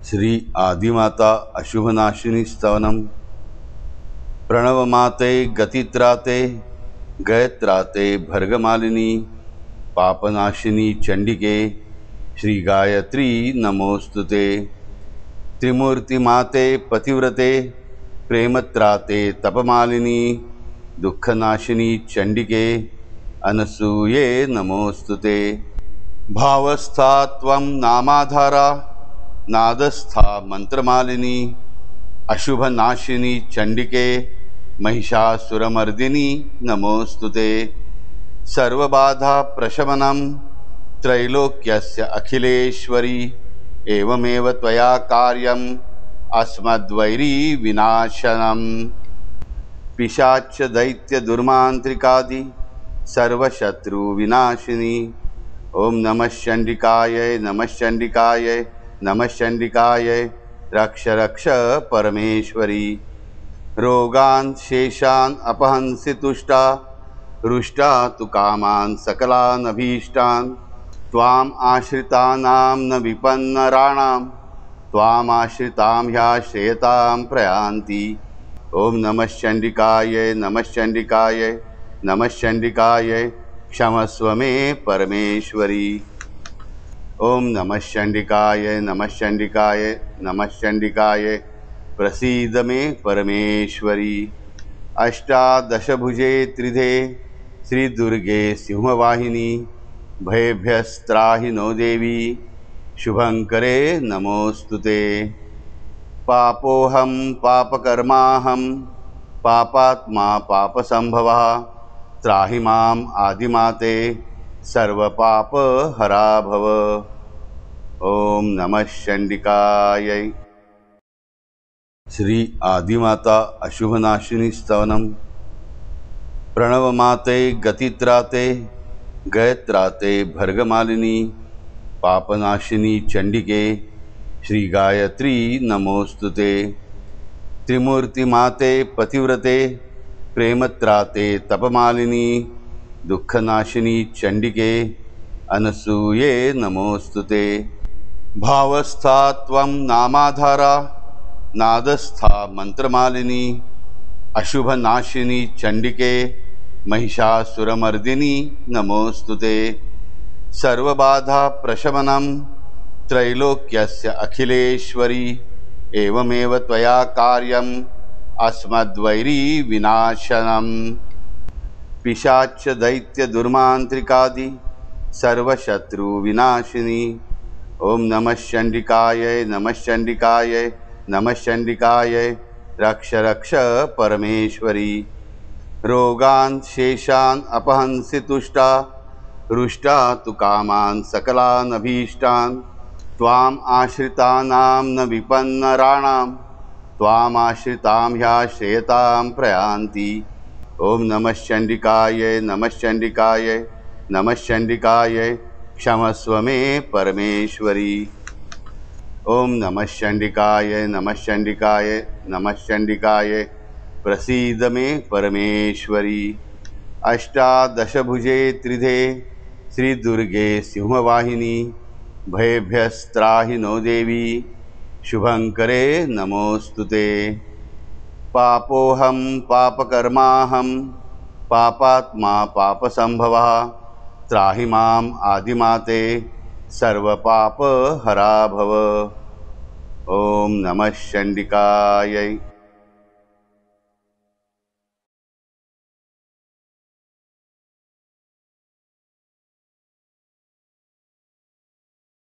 श्री आदिमाता अशुभनाशिनी स्तवनम। प्रणवमाते गतित्राते गयत्राते भर्गमालिनी पापनाशिनी चंडिके श्री गायत्री नमोस्तुते। त्रिमूर्तिमाते पतिव्रते प्रेमत्राते तपमालिनी दुःखनाशिनी चंडिके अनसूये नमोस्तुते। भावस्था त्वं नामाधारा नादस्था मंत्रमालिनी अशुभनाशिनी चंडिके महिषासुरमर्दिनी नमोस्तुते। सर्वबाधा प्रशमनं त्रैलोक्यस्य अखिलेश्वरी एवमेव त्वया कार्यम् अस्मद्वैरी विनाशनम्। पिशाच दैत्य दुर्मांत्रिकादि सर्वशत्रु विनाशिनी। ओम नमः चंडिकाय नमः चंडिकाय नमः चंडिकाय। रक्ष रक्ष परमेश्वरी। रोगान् शेषान् अपहंसि तुष्टा रुष्टा तु कामान् सकलान् अभीष्टान्। त्वाम् आश्रितानां न विपन्नराणां त्वाम् आश्रितां ह्याश्रयतां प्रयान्ति। ओम नमः चंडिकाय नमः चंडिकाय नमः चंडिकाय। क्षमस्व मे परमेश्वरी। ओम नमः चंडिकाय नमः चंडिकाय नमः चंडिकाय। प्रसीद मे परमेश्वरी। अष्टादशभुजे त्रिधे श्री दुर्गे सिंहवाहिनी भयेभ्यस्त्राहि नो देवी शुभंकरे नमोस्तुते। पापोहम पापकर्माहम पापात्मा पापसंभवः त्राहि माम् आदिमाते सर्वपाप हरा भव। ओम नमः चंडिकाय। श्री आदिमाता अशुभनाशिनी स्तवनम। प्रणवमाते गतित्राते गयत्राते भर्गमालिनी पापनाशिनी चंडिके श्री गायत्री नमोस्तुते। त्रिमूर्तिमाते पतिव्रते प्रेमत्राते तपमालिनी दुःखनाशिनी चंडिके अनसूये नमोस्तुते। भावस्था त्वं नामाधारा नादस्था मंत्रमालिनी अशुभनाशिनी चंडिके महिषासुरमर्दिनी नमोस्तुते। सर्वबाधा प्रशमनं त्रैलोक्यस्य अखिलेश्वरी एवमेव त्वया कार्यम् अस्मद्वैरी विनाशनम्। पिशाच दैत्य दुर्मांत्रिकादि सर्वशत्रु विनाशिनी। ओम नमः चंडिकाय नमः चंडिकाय नमः चंडिकाय। रक्ष रक्ष परमेश्वरी। रोगान् शेषान् अपहंसि तुष्टा रुष्टा तु कामान् सकलान् अभीष्टान्। त्वाम् आश्रितानां न विपन्नराणां त्वाम् आश्रितां ह्याश्रयतां प्रयान्ति। ओम नमः चंडिकाय नमः चंडिकाय नमः चंडिकाय। क्षमस्व मे परमेश्वरी। ओम नमः चंडिकाय नमः चंडिकाय नमः चंडिकाय। प्रसीद मे परमेश्वरी। अष्टादशभुजे त्रिधे श्री दुर्गे सिंहवाहिनी भयेभ्यस्त्राहि नो देवी शुभंकरे नमोस्तुते। पापोहम पापकर्माहम पापात्मा पापसंभवः त्राहि माम् आदिमाते सर्वपाप हरा भव। ओम नमः चंडिकाय।